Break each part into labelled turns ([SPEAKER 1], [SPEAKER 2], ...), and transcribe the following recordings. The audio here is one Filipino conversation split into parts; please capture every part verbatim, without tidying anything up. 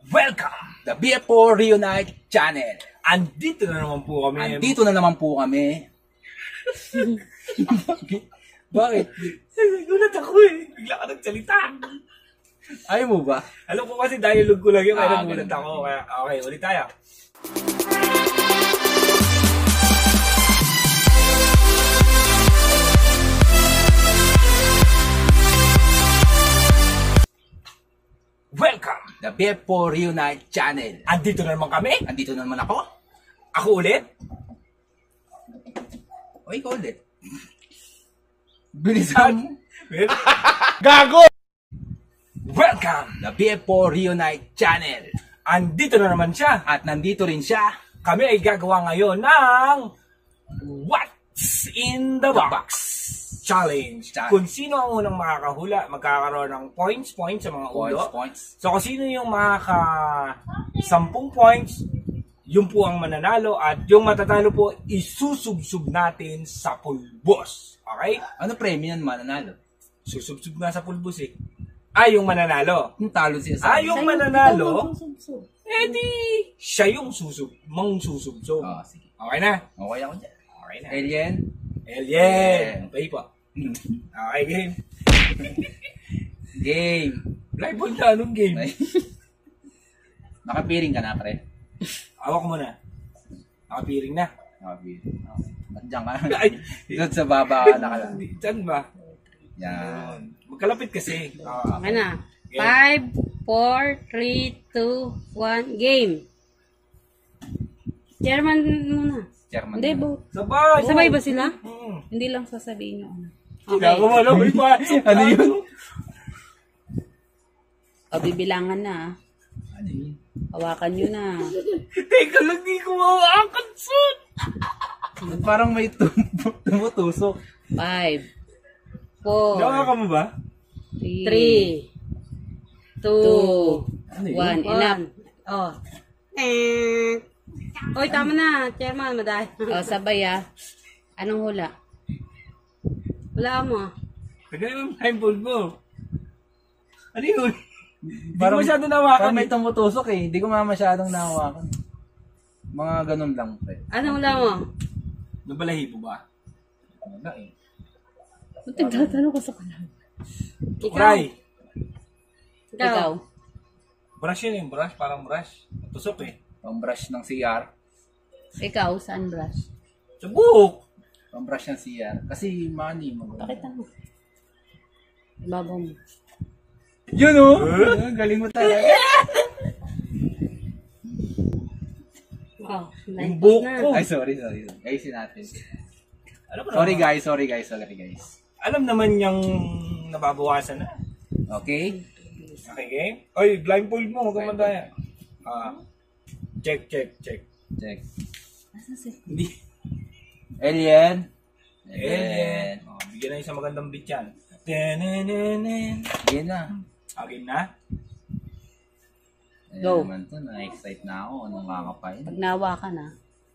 [SPEAKER 1] Welcome! The B F four Reunite Channel.
[SPEAKER 2] Andito na naman po kami.
[SPEAKER 1] Andito na naman po kami. Bakit?
[SPEAKER 2] Gulat ako eh. Bigla ka nagsalita.
[SPEAKER 1] Ayaw mo ba?
[SPEAKER 2] Alam ko kasi dialogue ko lang yun. Kaya
[SPEAKER 1] Ah,
[SPEAKER 2] nagulat
[SPEAKER 1] ganun.
[SPEAKER 2] ako. Kaya, okay, ulit tayo. Welcome!
[SPEAKER 1] The B F four Reunite Channel.
[SPEAKER 2] Andito na naman kami.
[SPEAKER 1] Andito na naman ako.
[SPEAKER 2] Ako ulit.
[SPEAKER 1] O, ikaw ulit. Bilisan mo.
[SPEAKER 2] Gago! Welcome!
[SPEAKER 1] The B F four Reunite Channel.
[SPEAKER 2] Andito na naman siya.
[SPEAKER 1] At nandito rin siya.
[SPEAKER 2] Kami ay gagawa ngayon ng What's in the Box Challenge.
[SPEAKER 1] Challenge.
[SPEAKER 2] Kung sino ang unang makakahula, magkakaroon ng points, points sa mga
[SPEAKER 1] Points,
[SPEAKER 2] ulo.
[SPEAKER 1] points.
[SPEAKER 2] So kung sino yung makaka sampung points, yun po ang mananalo at yung matatalo po isusubsub natin sa pulbos. Okay?
[SPEAKER 1] Ano premium yan mananalo?
[SPEAKER 2] Susubsub nga sa pulbos eh. Ah, yung mananalo.
[SPEAKER 1] Yung talo siya
[SPEAKER 2] Ah,
[SPEAKER 1] sa...
[SPEAKER 2] yung mananalo, eh di, siya yung susub, mang susubsob.
[SPEAKER 1] Oh, sige.
[SPEAKER 2] Okay na?
[SPEAKER 1] Okay ako dyan.
[SPEAKER 2] Okay na.
[SPEAKER 1] Alien.
[SPEAKER 2] Alien! Okay po. Okay, game.
[SPEAKER 1] Game.
[SPEAKER 2] Live ball na, anong game?
[SPEAKER 1] Nakapiring ka na, pre.
[SPEAKER 2] Awak mo na. Nakapiring na.
[SPEAKER 1] Nakapiring. Okay. Ba't dyan ka?
[SPEAKER 2] Ay!
[SPEAKER 1] Doon sa baba ka na ka lang.
[SPEAKER 2] Diyan ba?
[SPEAKER 1] Yan.
[SPEAKER 2] Magkalapit kasi.
[SPEAKER 3] Okay na. five, four, three, two, one, game. Chairman muna.
[SPEAKER 1] Chairman.
[SPEAKER 3] Hindi, bo.
[SPEAKER 2] Sabay!
[SPEAKER 3] Sabay ba sila?
[SPEAKER 2] Hmm.
[SPEAKER 3] Hindi lang sasabihin nyo.
[SPEAKER 2] Okay.
[SPEAKER 3] Okay.
[SPEAKER 2] Gago mo, ano? May pa.
[SPEAKER 1] Ano yun?
[SPEAKER 3] O, bibilangan na. ah.
[SPEAKER 1] Ano yun?
[SPEAKER 3] Hawakan nyo na.
[SPEAKER 2] Teka lang, di ko mawakan, son!
[SPEAKER 1] Parang may tum- tumutusok.
[SPEAKER 3] five, four,
[SPEAKER 2] Nawakan mo ba?
[SPEAKER 3] three, two,
[SPEAKER 1] Ano yun?
[SPEAKER 3] one. Enough. Oh. Eh. Oy, tama na. Chairman, madahil. O, sabay ah. Anong hula? Wala mo.
[SPEAKER 2] Tagal yung blindfold mo. Ano yun? Hindi ko
[SPEAKER 1] Parang-
[SPEAKER 2] masyado nawakan.
[SPEAKER 1] Parang may
[SPEAKER 2] eh.
[SPEAKER 1] tumutusok eh. Hindi ko nga masyadong nahawakan. Mga ganun lang, pre.
[SPEAKER 3] Anong hula mo?
[SPEAKER 2] Nabalahibo ba?
[SPEAKER 1] Wala eh.
[SPEAKER 3] Ba't nagtatanong ka sa kanan? Ikaw.
[SPEAKER 2] Cry.
[SPEAKER 3] Ikaw.
[SPEAKER 2] Brush yun yung brush. Parang brush. Tusok eh.
[SPEAKER 1] Pang-brush ng C R.
[SPEAKER 3] Ikaw, saan brush?
[SPEAKER 2] Sa buhok.
[SPEAKER 1] Pang-brush ng C R. Kasi money mo.
[SPEAKER 3] Pakita mo. Ibabaw mo.
[SPEAKER 1] Yun o! Oh! Galing mo talaga.
[SPEAKER 3] Oh,
[SPEAKER 2] Yung buhok
[SPEAKER 3] na.
[SPEAKER 2] ko.
[SPEAKER 1] Ay, sorry, sorry. Ayusin natin.
[SPEAKER 2] Alam mo
[SPEAKER 1] Sorry
[SPEAKER 2] naman.
[SPEAKER 1] guys, sorry guys, sorry guys.
[SPEAKER 2] Alam naman niyang nababawasan na.
[SPEAKER 1] Okay?
[SPEAKER 2] Okay, game? Oy, blindfold mo. Huwag kang mandaya. Ah. Check, check, check.
[SPEAKER 1] Check.
[SPEAKER 3] Nasaan si?
[SPEAKER 2] Hindi.
[SPEAKER 1] Alien.
[SPEAKER 2] Alien. Oh, bigyan na isang magandang beat yan. Tenenenen.
[SPEAKER 1] Yan na.
[SPEAKER 2] Okay na?
[SPEAKER 1] Ayan
[SPEAKER 3] Go.
[SPEAKER 1] naman to, na-excite na ako. Anong kakapain?
[SPEAKER 3] Pag nawa ka na.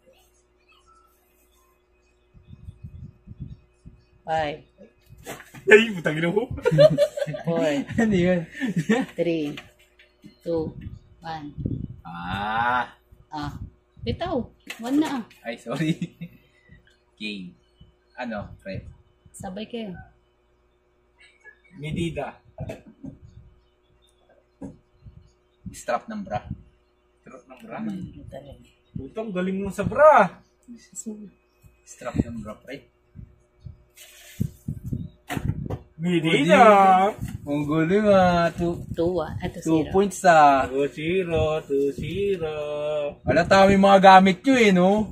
[SPEAKER 3] Five,
[SPEAKER 2] Ay, putang ina mo.
[SPEAKER 3] four,
[SPEAKER 1] Ano yun?
[SPEAKER 3] three, two, one.
[SPEAKER 1] Ah.
[SPEAKER 3] Ah, bitaw. One na ah.
[SPEAKER 1] Ay, sorry. Game. Ano, pre?
[SPEAKER 3] Sabay kayo.
[SPEAKER 2] Medida.
[SPEAKER 1] Strap ng bra.
[SPEAKER 2] Trot ng bra.
[SPEAKER 1] Hmm.
[SPEAKER 2] Putang, galing mo sa bra.
[SPEAKER 1] Strap ng bra, pre.
[SPEAKER 2] Medida.
[SPEAKER 1] Ang gulo nga. Two,
[SPEAKER 3] Two ah. Ito
[SPEAKER 1] two
[SPEAKER 3] zero.
[SPEAKER 1] points sa...
[SPEAKER 2] two zero, two zero.
[SPEAKER 1] Wala tao yung mga gamit nyo eh, no?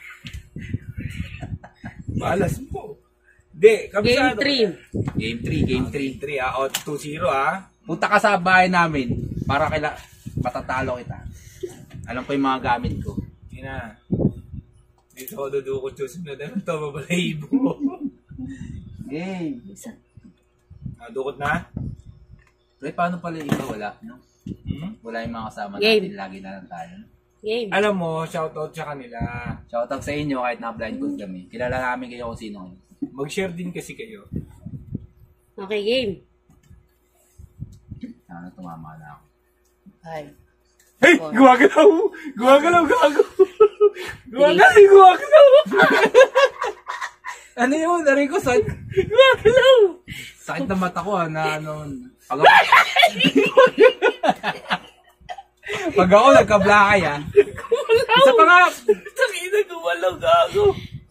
[SPEAKER 2] Malas mo. Hindi,
[SPEAKER 3] Game
[SPEAKER 2] kabisado.
[SPEAKER 3] three.
[SPEAKER 1] Game three, game three.
[SPEAKER 2] three, ah. O, two zero, ah.
[SPEAKER 1] Punta ka sa bahay namin para kaila matatalo kita. Alam ko yung mga gamit ko.
[SPEAKER 2] Hindi na. Dito ako dudukot susunod. Ano to, babalahibo.
[SPEAKER 1] Game.
[SPEAKER 2] Ah, dukot na?
[SPEAKER 1] Pre, paano pala yung iba? Wala, no?
[SPEAKER 2] Hmm?
[SPEAKER 1] Wala yung mga kasama
[SPEAKER 3] Game.
[SPEAKER 1] natin. Lagi na lang tayo.
[SPEAKER 3] Game.
[SPEAKER 2] Alam mo, shoutout sa kanila.
[SPEAKER 1] Shoutout sa inyo kahit na-blind code kami. Kilala namin kayo kung sino kayo.
[SPEAKER 2] Mag-share din kasi kayo.
[SPEAKER 3] Okay, game.
[SPEAKER 1] Sana tumama na ako.
[SPEAKER 3] Five,
[SPEAKER 2] Hey!
[SPEAKER 3] four.
[SPEAKER 2] Gumagalaw! Gumagalaw! Gago! Gumagalaw! Gumagalaw!
[SPEAKER 1] Ano yun? Aray ko, sakit.
[SPEAKER 2] Gumagalaw!
[SPEAKER 1] Sakit na mata ko, ah, na ano. Pag ako, pag ako nagkablakay, ah. Isa pa nga.
[SPEAKER 2] Sakina, gumalaw, gago!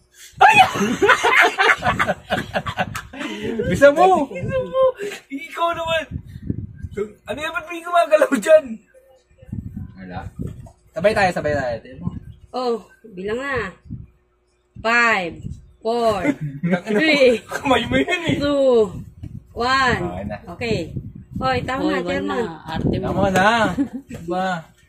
[SPEAKER 1] Bisa mo.
[SPEAKER 2] Ito mo! Ikaw naman! Ano yan? Ba't may gumagalaw dyan?
[SPEAKER 1] Wala. Sabay tayo, sabay tayo. Tingnan mo.
[SPEAKER 3] Oh, bilang na. Five, four, three,
[SPEAKER 2] Kamay mo yan eh!
[SPEAKER 3] two, one.
[SPEAKER 1] Okay na.
[SPEAKER 3] Okay. Hoy, tama
[SPEAKER 4] Hoy,
[SPEAKER 3] na,
[SPEAKER 4] wala
[SPEAKER 3] chairman.
[SPEAKER 4] na. Arte mo.
[SPEAKER 1] Tama na. Ba?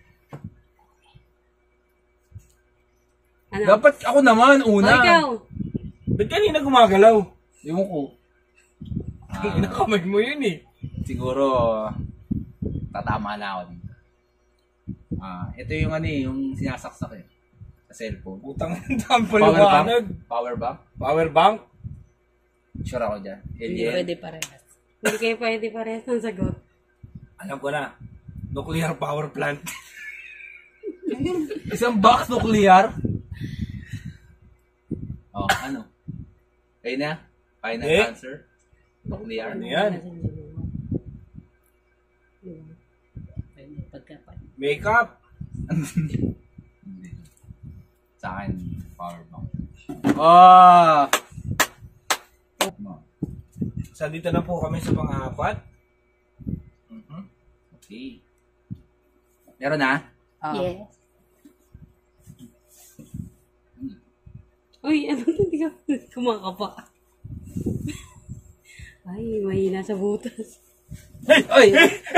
[SPEAKER 3] Ano?
[SPEAKER 1] Dapat ako naman,
[SPEAKER 3] Oh,
[SPEAKER 1] una.
[SPEAKER 3] ikaw.
[SPEAKER 2] Ba't kanina gumagalaw?
[SPEAKER 1] Yung ko.
[SPEAKER 2] Ang ina, kamay mo yun eh!
[SPEAKER 1] Siguro, tatama na ako dito. Ah, ito yung ano eh, yung sinasaksak eh. Sa cellphone.
[SPEAKER 2] Putang ang
[SPEAKER 1] Power bank?
[SPEAKER 2] paliwanag.
[SPEAKER 1] Power bank?
[SPEAKER 2] Power bank?
[SPEAKER 1] Sure ako dyan.
[SPEAKER 4] Hindi
[SPEAKER 1] Alien.
[SPEAKER 4] pwede parehas.
[SPEAKER 3] Hindi kayo pwede parehas ng sagot.
[SPEAKER 2] Alam ko na. Nuclear power plant.
[SPEAKER 1] Isang box nuclear. Oh, ano? Kayo na? Final
[SPEAKER 2] Eh?
[SPEAKER 1] answer? Nuclear?
[SPEAKER 2] Ano yan?
[SPEAKER 4] Pwede pagkapan.
[SPEAKER 2] Makeup.
[SPEAKER 1] Hindi. Sa akin, power bank. Oh!
[SPEAKER 2] So, dito na po kami sa pang-apat.
[SPEAKER 1] Mhm. Okay. Meron na?
[SPEAKER 4] Oh.
[SPEAKER 3] Yes. Uy, ano hindi ka kumakapa? Ay, mahina sa butas.
[SPEAKER 1] Ay!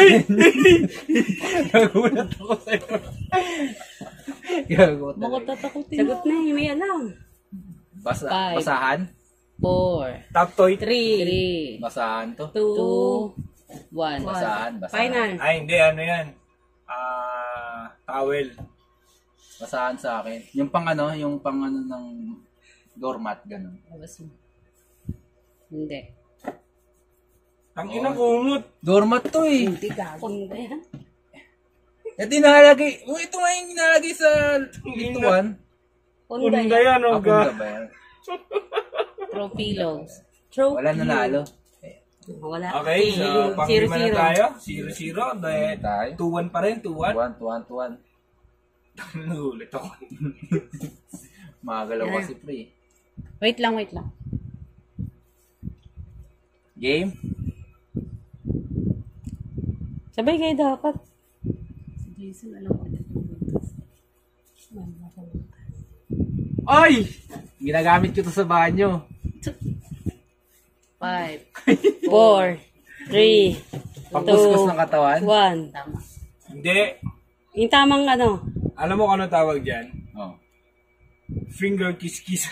[SPEAKER 1] Nagulat ako sa'yo. Gagot na.
[SPEAKER 4] Bakit tatakutin
[SPEAKER 3] Sagot na eh, may alam.
[SPEAKER 1] Basa,
[SPEAKER 4] Five.
[SPEAKER 1] basahan?
[SPEAKER 4] Four,
[SPEAKER 2] Top toy.
[SPEAKER 3] Three,
[SPEAKER 4] three,
[SPEAKER 1] Basahan to?
[SPEAKER 3] two,
[SPEAKER 4] two, one.
[SPEAKER 1] Basahan, basahan.
[SPEAKER 3] final.
[SPEAKER 2] Ay, hindi. Ano yan? Ah, towel.
[SPEAKER 1] Basahan sa akin. Yung pang ano, yung pang ano ng doormat, ganun.
[SPEAKER 4] Labas mo. Hindi.
[SPEAKER 2] Ang ina kumot.
[SPEAKER 1] Doormat to eh.
[SPEAKER 4] Hindi gago.
[SPEAKER 3] Punda yan.
[SPEAKER 1] Ito inalagay. Oh, ito nga yung inalagay sa lituan.
[SPEAKER 3] Punda
[SPEAKER 2] Punda
[SPEAKER 3] yan.
[SPEAKER 2] yan, oh,
[SPEAKER 1] Ako na
[SPEAKER 2] ga.
[SPEAKER 1] ba yan?
[SPEAKER 4] Throw pillows.
[SPEAKER 3] Trophy.
[SPEAKER 1] Wala nanalo.
[SPEAKER 3] Wala.
[SPEAKER 2] Okay, so
[SPEAKER 3] Zero,
[SPEAKER 2] pang-lima na
[SPEAKER 3] zero.
[SPEAKER 2] tayo. zero zero. Dahil
[SPEAKER 1] Tayo.
[SPEAKER 2] two one pa rin. two one.
[SPEAKER 1] Tuwan, tuwan, tuwan.
[SPEAKER 2] Nagulit ako.
[SPEAKER 1] Magalaw kasi pre.
[SPEAKER 4] Wait lang, wait lang.
[SPEAKER 1] Game?
[SPEAKER 3] Sabay kayo dapat.
[SPEAKER 4] Si Jason, alam ko na.
[SPEAKER 1] Ay! Ginagamit ko to sa banyo.
[SPEAKER 4] Five.
[SPEAKER 3] Four, three,
[SPEAKER 1] Pagkuskus
[SPEAKER 3] two,
[SPEAKER 1] ng katawan.
[SPEAKER 3] one.
[SPEAKER 4] Tama.
[SPEAKER 2] Hindi.
[SPEAKER 3] Yung tamang ano.
[SPEAKER 2] Alam mo kung ano tawag dyan?
[SPEAKER 1] Oh.
[SPEAKER 2] Finger kiss-kiss.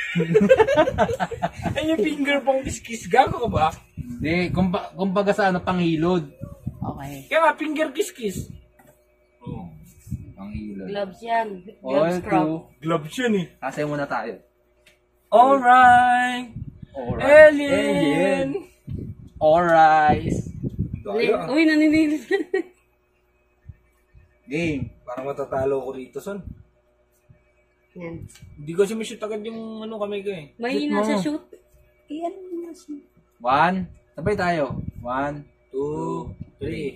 [SPEAKER 2] Ay, yung finger pang kiss-kiss. Gago ka ba?
[SPEAKER 1] Hindi, kumba, kumbaga sa ano, panghilod.
[SPEAKER 4] Okay.
[SPEAKER 2] Kaya nga, finger kiss-kiss.
[SPEAKER 1] Oh. Panghilod.
[SPEAKER 3] Gloves yan.
[SPEAKER 1] All
[SPEAKER 3] Gloves crop.
[SPEAKER 1] two.
[SPEAKER 2] Gloves yun eh.
[SPEAKER 1] Kasay muna tayo.
[SPEAKER 2] Alright.
[SPEAKER 1] Alright.
[SPEAKER 2] Alien.
[SPEAKER 1] Alright.
[SPEAKER 2] Daya, ah.
[SPEAKER 3] Uy, naninilig.
[SPEAKER 1] Game.
[SPEAKER 2] Parang matatalo ko rito, son.
[SPEAKER 3] Yan.
[SPEAKER 2] Hindi ko siya shoot agad yung ano kamay ko eh.
[SPEAKER 3] Mahina
[SPEAKER 1] mo.
[SPEAKER 3] sa shoot. Iyan mo na siya.
[SPEAKER 1] One. Sabay tayo. One.
[SPEAKER 2] Two, three.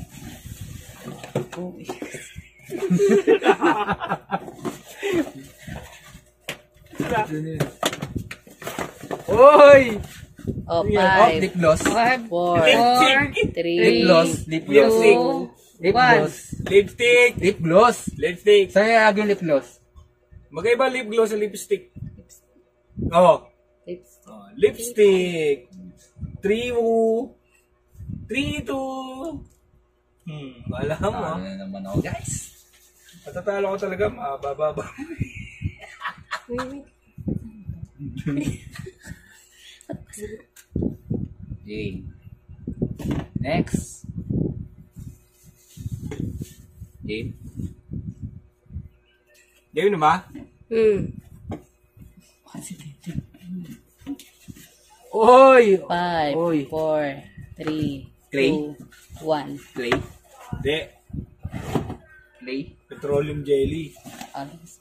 [SPEAKER 1] Oy!
[SPEAKER 4] Oh,
[SPEAKER 1] Oh,
[SPEAKER 4] five.
[SPEAKER 1] lip gloss.
[SPEAKER 3] Five,
[SPEAKER 4] Four.
[SPEAKER 3] four,
[SPEAKER 4] Three.
[SPEAKER 1] Lip gloss. Lip gloss.
[SPEAKER 3] two,
[SPEAKER 1] Lip
[SPEAKER 3] one.
[SPEAKER 1] gloss.
[SPEAKER 2] Lipstick.
[SPEAKER 1] Lip gloss.
[SPEAKER 2] Lipstick.
[SPEAKER 1] Sa'yo yung yung lip gloss.
[SPEAKER 2] Magkaiba lip gloss sa lipstick. Oh.
[SPEAKER 4] Lips.
[SPEAKER 2] Oh, lipstick. Three, two. Three, two. Hmm, alam mo.
[SPEAKER 1] Ano
[SPEAKER 2] ah.
[SPEAKER 1] na naman ako, guys.
[SPEAKER 2] Matatalo ko talaga. Mababa.
[SPEAKER 1] Okay. Next. Game.
[SPEAKER 2] Game na ba?
[SPEAKER 3] Hmm.
[SPEAKER 1] Oy!
[SPEAKER 4] Five.
[SPEAKER 1] Oy.
[SPEAKER 4] Four. Three.
[SPEAKER 1] Clay?
[SPEAKER 4] Two. One.
[SPEAKER 1] Clay.
[SPEAKER 2] Hindi.
[SPEAKER 1] Clay.
[SPEAKER 2] Petroleum jelly.
[SPEAKER 4] Alis.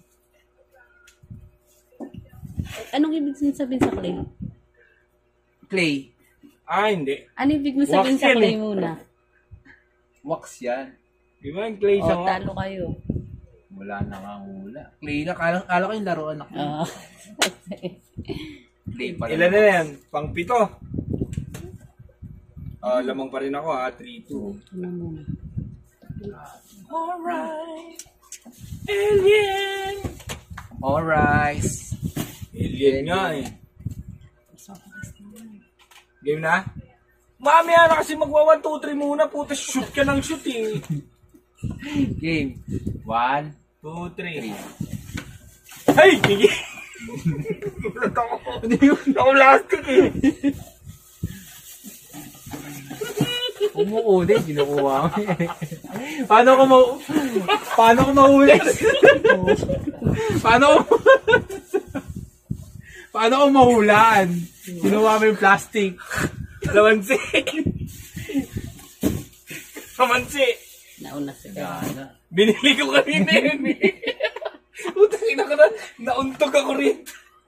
[SPEAKER 4] Anong ibig sabihin sa clay?
[SPEAKER 1] Clay.
[SPEAKER 2] Ah, hindi.
[SPEAKER 4] Ano ibig mo sabihin
[SPEAKER 2] Wax
[SPEAKER 4] sa
[SPEAKER 2] yan
[SPEAKER 4] clay
[SPEAKER 2] eh.
[SPEAKER 4] muna?
[SPEAKER 1] Wax yan.
[SPEAKER 2] Di ba yung clay
[SPEAKER 4] O,
[SPEAKER 2] sa
[SPEAKER 4] oh, talo kayo.
[SPEAKER 1] Wala na nga hula. Clay na. Kala, kala ko yung laruan na clay.
[SPEAKER 4] Oo.
[SPEAKER 1] Clay pala.
[SPEAKER 2] Ilan na yan? Pang pito. Ah, lamang pa rin ako ha. three two.
[SPEAKER 4] Ito na muna.
[SPEAKER 2] Alright. Alien.
[SPEAKER 1] Alright.
[SPEAKER 2] Alien nga eh. Game na? Mamaya na kasi magwa one, two, three muna. Puta, shoot ka ng shoot eh.
[SPEAKER 1] Game. One.
[SPEAKER 2] two, three. Hey! Gigi! Gulat ako. Ako plastic eh.
[SPEAKER 1] Umuuli. Ginukuha ko. Paano ko ma... Paano ko mahuli? Paano ko... Paano ko mahulaan? Kinuha mo yung plastic.
[SPEAKER 2] Lamansi. Lamansi.
[SPEAKER 4] Nauna si
[SPEAKER 1] Gana.
[SPEAKER 2] Binili ko kanina yun eh. Puta, ina ka na. Nauntog ako rin.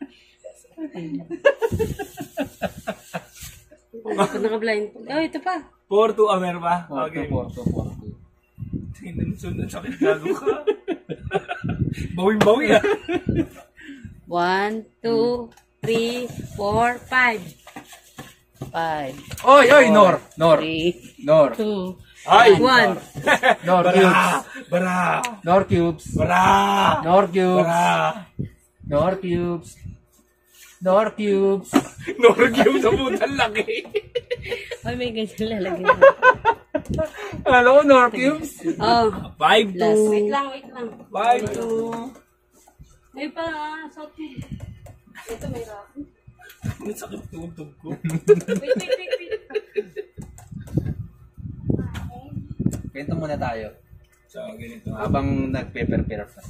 [SPEAKER 3] Ako naka-blind. Oh, ito pa.
[SPEAKER 2] four two, ah, meron ba?
[SPEAKER 1] Porto,
[SPEAKER 2] Okay.
[SPEAKER 1] Porto, Porto.
[SPEAKER 2] Tingnan mo, sunod sakit gago ka. Bawing-bawi ah.
[SPEAKER 3] One, two, three, four, five.
[SPEAKER 4] Five,
[SPEAKER 1] Oy, oy, Nor. Nor.
[SPEAKER 4] three,
[SPEAKER 1] Nor.
[SPEAKER 4] two,
[SPEAKER 2] Ay!
[SPEAKER 3] One.
[SPEAKER 1] Nor
[SPEAKER 2] Bara!
[SPEAKER 1] cubes.
[SPEAKER 2] Bara!
[SPEAKER 1] Nor cubes.
[SPEAKER 2] Bara!
[SPEAKER 1] Nor cubes.
[SPEAKER 2] Bara!
[SPEAKER 1] Nor cubes. Nor cubes.
[SPEAKER 2] Norgium sa putang laki.
[SPEAKER 4] Ay, may ganyan lalagyan.
[SPEAKER 1] Alam ko, Nor cubes.
[SPEAKER 3] Oh.
[SPEAKER 2] five
[SPEAKER 3] Last.
[SPEAKER 2] two.
[SPEAKER 3] Wait lang, wait lang.
[SPEAKER 2] five two.
[SPEAKER 3] May pa, salt mo. Ito may rock.
[SPEAKER 2] Ang sakit tutog ko.
[SPEAKER 3] Wait, wait, wait, wait.
[SPEAKER 1] Kwento muna tayo.
[SPEAKER 2] So, ganito.
[SPEAKER 1] Habang nagpe-prepare pa.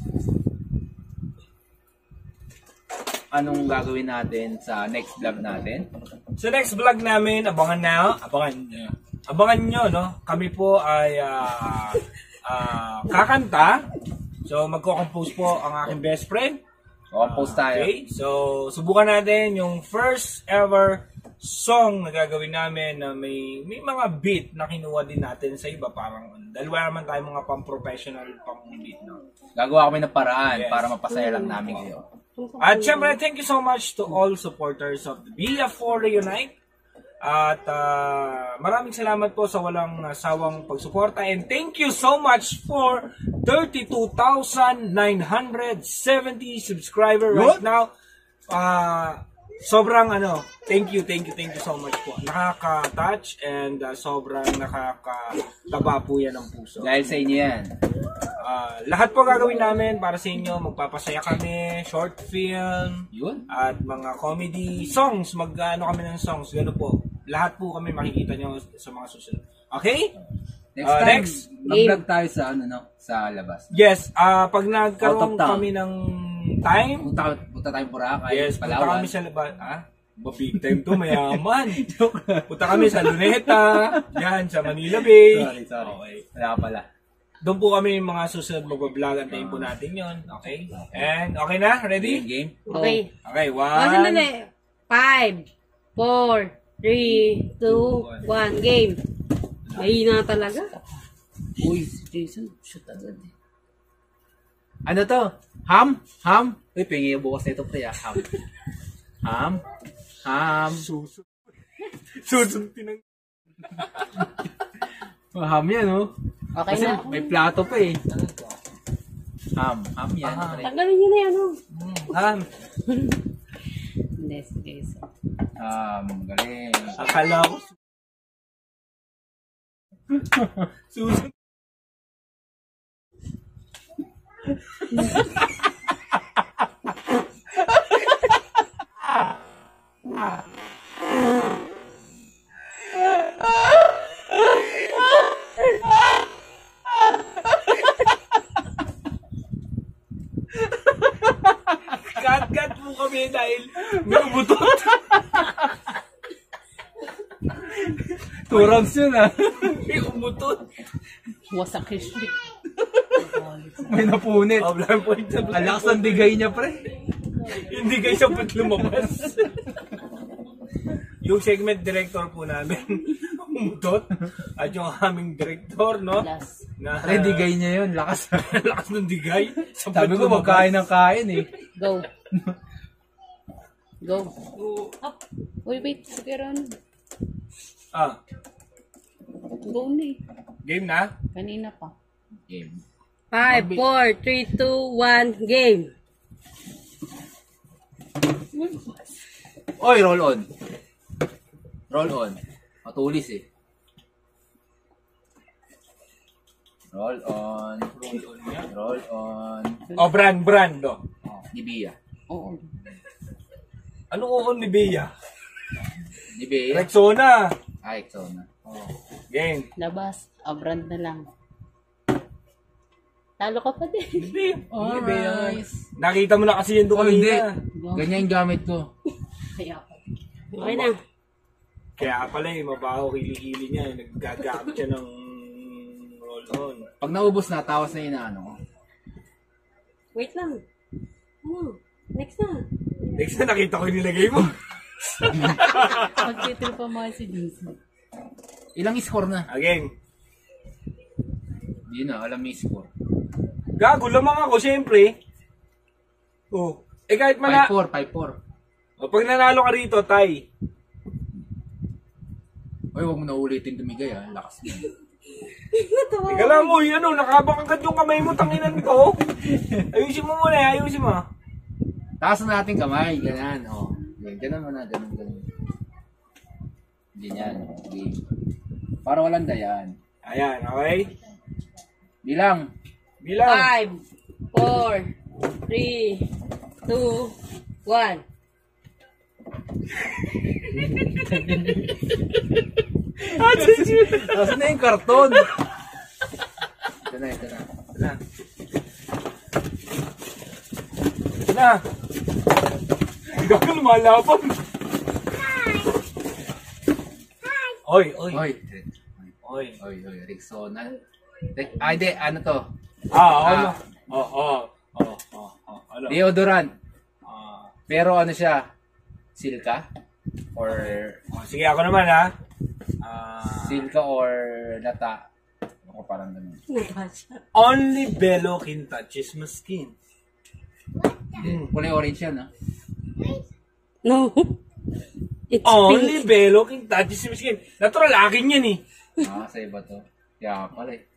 [SPEAKER 1] Anong gagawin natin sa next vlog natin?
[SPEAKER 2] Sa next vlog namin, abangan na, abangan nyo. Abangan nyo, no? Kami po ay ah, ah, kakanta. So, magko-compose po ang aking best friend.
[SPEAKER 1] O, post tayo.
[SPEAKER 2] Okay, so subukan natin yung first ever song na gagawin namin na may may mga beat na kinuha din natin sa iba. Parang dalawa naman tayo mga pang-professional pang beat. No?
[SPEAKER 1] Gagawa kami ng paraan
[SPEAKER 2] Yes.
[SPEAKER 1] para mapasaya lang namin kayo.
[SPEAKER 2] At syempre, thank you so much to all supporters of the B F four Reunite. At ah, maraming salamat po sa walang sawang pagsuporta. And thank you so much for thirty-two thousand nine hundred seventy subscriber right
[SPEAKER 1] What?
[SPEAKER 2] now. Ah, sobrang ano, thank you, thank you, thank you so much po. Nakaka-touch and ah, sobrang nakakataba po yan ng puso.
[SPEAKER 1] Dahil sa inyo yan.
[SPEAKER 2] Ah, lahat po gagawin namin para sa inyo. Magpapasaya kami, short film,
[SPEAKER 1] Yun.
[SPEAKER 2] at mga comedy songs. Mag-ano kami ng songs. Gano'n po. Lahat po kami makikita nyo sa mga susunod. Okay?
[SPEAKER 1] Next
[SPEAKER 2] Uh,
[SPEAKER 1] time,
[SPEAKER 2] next.
[SPEAKER 1] mag-vlog tayo sa ano no, sa labas.
[SPEAKER 2] Yes. ah pag
[SPEAKER 1] Out
[SPEAKER 2] nagkaroon
[SPEAKER 1] of town.
[SPEAKER 2] kami ng time,
[SPEAKER 1] Punta, punta tayong Boracay,
[SPEAKER 2] yes, punta
[SPEAKER 1] Palawan.
[SPEAKER 2] kami sa labas. Ah? Ba, big time to, mayaman. Punta kami sa Luneta, yan, sa Manila Bay.
[SPEAKER 1] Sorry, sorry.
[SPEAKER 2] Okay.
[SPEAKER 1] Wala pala.
[SPEAKER 2] Doon po kami yung mga susunod mag-vlog. Antayin po natin yun. Okay? And, okay na? Ready?
[SPEAKER 1] Game?
[SPEAKER 3] Okay.
[SPEAKER 2] Okay,
[SPEAKER 3] Oh,
[SPEAKER 2] one.
[SPEAKER 3] sandali. Five, four, three, two, one. Game. Mahina talaga.
[SPEAKER 4] Uy, si Jason, shoot agad eh.
[SPEAKER 1] Ano to? Ham? Ham? Uy, pingi bukas na ito pre ah. Ham. Ham? Ham?
[SPEAKER 2] Susod. Susod tinang...
[SPEAKER 1] Ham yan oh.
[SPEAKER 4] Okay
[SPEAKER 1] Kasi
[SPEAKER 4] na.
[SPEAKER 1] may plato pa eh. Ham. Ham yan. pre.
[SPEAKER 3] Tanggalin niyo na yan, oh.
[SPEAKER 2] Um,
[SPEAKER 4] Hindi, si Jason.
[SPEAKER 1] Ham. Galing.
[SPEAKER 2] akala ko... Susod. Cut-cut mo kami dahil may umutot.
[SPEAKER 1] Two rounds yun ah.
[SPEAKER 2] May umutot.
[SPEAKER 4] Wasak history.
[SPEAKER 1] May napunit.
[SPEAKER 2] Oh, blind point sa
[SPEAKER 1] Ang lakas ng digay niya, pre.
[SPEAKER 2] Hindi kayo sapat lumabas. Yung segment director po namin, umutot. At yung aming director, no?
[SPEAKER 4] Last.
[SPEAKER 2] Na,
[SPEAKER 1] Pre, digay niya yun. Lakas.
[SPEAKER 2] lakas ng digay. Sapat
[SPEAKER 1] Sabi ko,
[SPEAKER 2] lumabas.
[SPEAKER 1] magkain ng kain eh.
[SPEAKER 4] Go. Go.
[SPEAKER 2] Oo.
[SPEAKER 4] Up. Uy, wait. Sige, Ron.
[SPEAKER 2] Ah,
[SPEAKER 4] Go na eh.
[SPEAKER 2] game na?
[SPEAKER 4] Kanina pa.
[SPEAKER 1] Game.
[SPEAKER 3] five, four, three, two, one, game.
[SPEAKER 1] Oy, roll on. Roll on. Matulis eh. Roll on.
[SPEAKER 2] Roll on yan.
[SPEAKER 1] Roll on.
[SPEAKER 2] Oh, brand, brand, oh.
[SPEAKER 1] Oh, Nivea.
[SPEAKER 4] Oo.
[SPEAKER 2] Ano uon ni Bea?
[SPEAKER 1] Nivea.
[SPEAKER 2] Rexona.
[SPEAKER 1] Ay, Rexona.
[SPEAKER 2] Oh, game.
[SPEAKER 4] Labas. A brand na lang. Talo ka pa din.
[SPEAKER 2] Hindi.
[SPEAKER 1] Alright.
[SPEAKER 2] Nakita mo na kasi yung
[SPEAKER 1] Oh,
[SPEAKER 2] doon
[SPEAKER 1] hindi.
[SPEAKER 2] kanina.
[SPEAKER 1] Ganyan yung gamit ko.
[SPEAKER 4] Kaya pa.
[SPEAKER 3] Okay na.
[SPEAKER 2] Kaya pala eh, mabaho kilikili niya. Naggagamit siya ng roll-on.
[SPEAKER 1] Pag naubos na, tawas na inaano ko.
[SPEAKER 3] Wait lang. Ano? Next na.
[SPEAKER 2] Next na nakita ko yung nilagay mo.
[SPEAKER 4] Magtitil pa mga si Jason.
[SPEAKER 1] Ilang score na?
[SPEAKER 2] Again.
[SPEAKER 1] Hindi na, alam mo yung score.
[SPEAKER 2] Gago, lamang ako, siyempre. Oh. Eh kahit mana...
[SPEAKER 1] five four, five four.
[SPEAKER 2] O, pag nanalo ka rito, tay.
[SPEAKER 1] Oy, huwag mo na ulitin tumigay ah. Lakas din.
[SPEAKER 2] Teka lang mo, ano, nakabak agad yung kamay mo, tanginan ko. Ayusin mo muna, eh, ayusin mo.
[SPEAKER 1] Taas na natin kamay, ganyan. Oh. Ganyan mo na, ganun, ganun. Ganyan. Game. Para walang dayan.
[SPEAKER 2] Ayan, okay?
[SPEAKER 1] Bilang.
[SPEAKER 2] Bilang.
[SPEAKER 3] five, four, three, two, one.
[SPEAKER 1] Tapos na yung karton. Ito na, ito na.
[SPEAKER 2] Ito na. Ito na. Gago, lumalaban. Oy, oy.
[SPEAKER 1] Oy.
[SPEAKER 2] Oy.
[SPEAKER 1] Oy, oy. Rexona. Te- Ay, di. Ano to?
[SPEAKER 2] Ah, ano?
[SPEAKER 1] Ah.
[SPEAKER 2] Oh, oh, oh, oh, oh. Ano?
[SPEAKER 1] Deodorant.
[SPEAKER 2] Ah.
[SPEAKER 1] Pero ano siya? Silka? Or...
[SPEAKER 2] Oh, sige, ako naman ha. Ah,
[SPEAKER 1] Silka or lata? Ako parang ganun.
[SPEAKER 3] Natasha.
[SPEAKER 2] only Bello can touches my skin.
[SPEAKER 1] Hmm. Kulay orange yan, ah.
[SPEAKER 3] No. It's
[SPEAKER 2] Only
[SPEAKER 3] pink.
[SPEAKER 2] Bello can touches my skin. Natural, akin yan eh.
[SPEAKER 1] Ah, sa iba to. Kaya pala eh.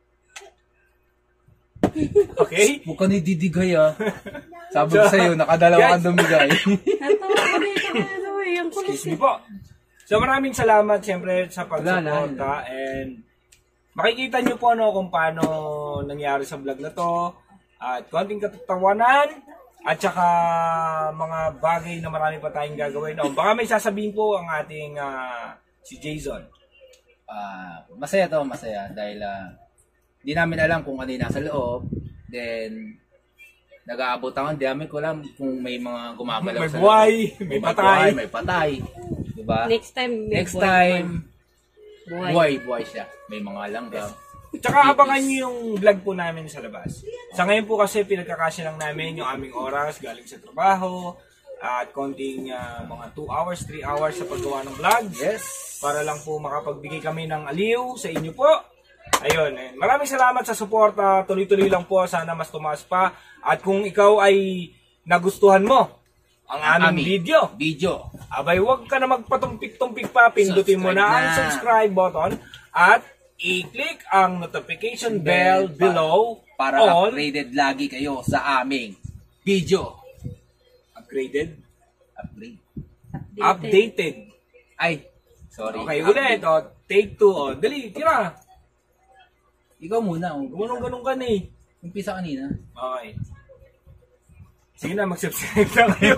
[SPEAKER 2] Okay?
[SPEAKER 1] Huwag ka nididigay, ah. Sabi ko sa'yo, nakadalawa kang dumigay.
[SPEAKER 3] Natawa ko dito pero eh. Ang kulis
[SPEAKER 2] Excuse me po. So maraming salamat siyempre sa
[SPEAKER 1] Wala na.
[SPEAKER 2] pagsuporta and makikita nyo po no, kung paano nangyari sa vlog na to at konting katatawanan at saka mga bagay na marami pa tayong gagawin. No, baka may sasabihin po ang ating ah, si Jason.
[SPEAKER 1] Ah, masaya to, masaya. Dahil, ah, di namin alam kung ano yung nasa loob. Then, nag-aabot ako. Di namin ko alam kung may mga gumagalaw
[SPEAKER 2] May
[SPEAKER 1] sa
[SPEAKER 2] buhay,
[SPEAKER 1] loob.
[SPEAKER 2] may patay.
[SPEAKER 1] May patay. Diba?
[SPEAKER 3] Next time. may
[SPEAKER 1] Next
[SPEAKER 3] buhay
[SPEAKER 1] time,
[SPEAKER 3] naman. Buhay.
[SPEAKER 1] buhay, buhay siya. May mga langgam.
[SPEAKER 2] Tsaka abangan nyo yung vlog po namin sa labas. Sa ngayon po kasi pinagkakasya lang namin yung aming oras galing sa trabaho at konting ah, mga two hours, three hours sa paggawa ng vlog.
[SPEAKER 1] Yes.
[SPEAKER 2] Para lang po makapagbigay kami ng aliw sa inyo po. Ayun, ayun. Maraming salamat sa suporta. Tuloy-tuloy lang po. Sana mas tumaas pa. At kung ikaw ay nagustuhan mo ang aming
[SPEAKER 1] Aming
[SPEAKER 2] video,
[SPEAKER 1] Video.
[SPEAKER 2] abay huwag ka na magpatumpik-tumpik pa. Pindutin mo na ang
[SPEAKER 1] Subscribe na.
[SPEAKER 2] subscribe button at i-click ang notification bell
[SPEAKER 1] Bell
[SPEAKER 2] below
[SPEAKER 1] Para
[SPEAKER 2] all
[SPEAKER 1] upgraded lagi kayo sa aming video.
[SPEAKER 2] upgraded,
[SPEAKER 1] Upgrade.
[SPEAKER 2] updated.
[SPEAKER 1] Ay, sorry.
[SPEAKER 2] Okay,
[SPEAKER 1] Upgrade.
[SPEAKER 2] ulit. O, take two. O, dali, tira.
[SPEAKER 1] Ikaw muna. Oh.
[SPEAKER 2] Ganun-ganun ka na eh.
[SPEAKER 1] Umpisa kanina.
[SPEAKER 2] Okay. Sige na, mag-subscribe na kayo.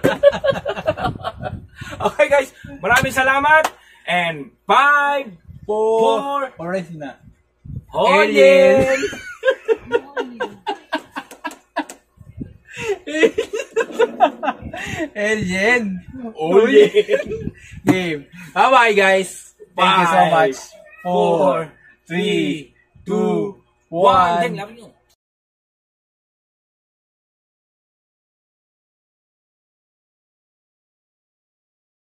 [SPEAKER 2] Okay guys, maraming salamat. And five, four,
[SPEAKER 1] Orange na.
[SPEAKER 2] Hoyen!
[SPEAKER 1] Alien.
[SPEAKER 2] Hoyen!
[SPEAKER 1] Game. Bye-bye, guys. Thank you so
[SPEAKER 2] Five,
[SPEAKER 1] much.
[SPEAKER 2] Four,
[SPEAKER 1] Four, three, two,
[SPEAKER 2] one.
[SPEAKER 1] one.
[SPEAKER 2] Then, lapit nyo.